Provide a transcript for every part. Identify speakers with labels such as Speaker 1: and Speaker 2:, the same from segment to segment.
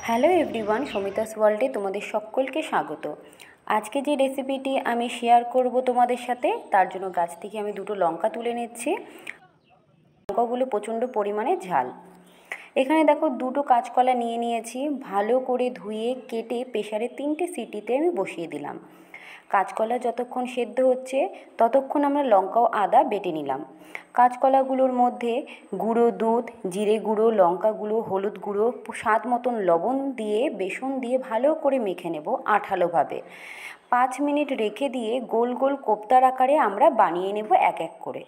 Speaker 1: Hello everyone, সমিতাস ওয়ার্ল্ডে তোমাদের সকলকে স্বাগত। আজকে যে রেসিপিটি আমি শেয়ার করব তোমাদের সাথে, তার জন্য গাছ থেকে আমি দুটো লঙ্কা তুলে নিচ্ছি। লঙ্কাগুলো প্রচণ্ড পরিমাণে ঝাল। এখানে দেখো দুটো কাঁচকলা নিয়ে নিয়েছি, ভালো করে ধুয়ে কেটে প্রেসারে 3টে সিটিতে আমি বসিয়ে দিলাম। কাঁচকলা যতক্ষণ সেদ্ধ হচ্ছে ততক্ষণ আমরা লঙ্কা ও আদা বেটে নিলাম। কাঁচকলাগুলোর মধ্যে গুঁড়ো দুধ, জিরে গুঁড়ো, লঙ্কা গুঁড়ো, হলুদ গুঁড়ো, স্বাদ মতন লবণ দিয়ে বেসন দিয়ে ভালো করে মেখে নেব আঠালোভাবে। 5 মিনিট রেখে দিয়ে গোল গোল কোপ্তার আকারে আমরা বানিয়ে নেব এক এক করে।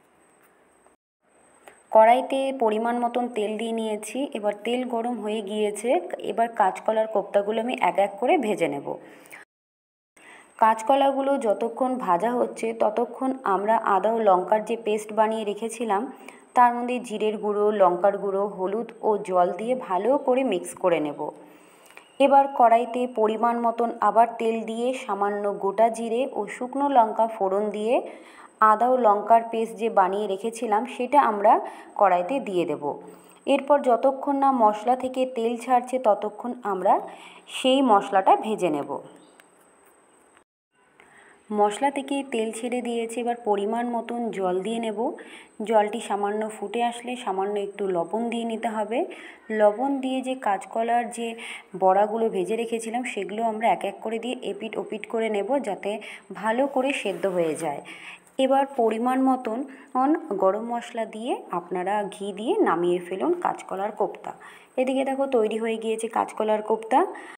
Speaker 1: কড়াইতে পরিমাণ মতন তেল দিয়ে নিয়েছি, এবার তেল গরম হয়ে গিয়েছে। এবার কাঁচকলার কোপ্তাগুলো আমি এক এক করে ভেজে নেব। কাঁচকলাগুলো যতক্ষণ ভাজা হচ্ছে ততক্ষণ আমরা আদা ও লঙ্কার যে পেস্ট বানিয়ে রেখেছিলাম তার মধ্যে জিরের গুঁড়ো, লঙ্কার গুঁড়ো, হলুদ ও জল দিয়ে ভালো করে মিক্স করে নেব। এবার কড়াইতে পরিমাণ মতন আবার তেল দিয়ে সামান্য গোটা জিরে ও শুকনো লঙ্কা ফোড়ন দিয়ে আদা ও লঙ্কার পেস্ট যে বানিয়ে রেখেছিলাম সেটা আমরা কড়াইতে দিয়ে দেব। এরপর যতক্ষণ না মশলা থেকে তেল ছাড়ছে ততক্ষণ আমরা সেই মশলাটা ভেজে নেব। মশলা থেকে তেল ছেড়ে দিয়েছে, এবার পরিমাণ মতন জল দিয়ে নেব। জলটি সামান্য ফুটে আসলে সামান্য একটু লবণ দিয়ে নিতে হবে। লবণ দিয়ে যে কাঁচকলার যে বড়াগুলো ভেজে রেখেছিলাম সেগুলো আমরা এক এক করে দিয়ে এপিট ওপিট করে নেব যাতে ভালো করে সেদ্ধ হয়ে যায়। এবার পরিমাণ মতন গরম মশলা দিয়ে আপনারা ঘি দিয়ে নামিয়ে ফেলুন কাঁচকলার কোপ্তা। এদিকে দেখো তৈরি হয়ে গিয়েছে কাঁচকলার কোপ্তা।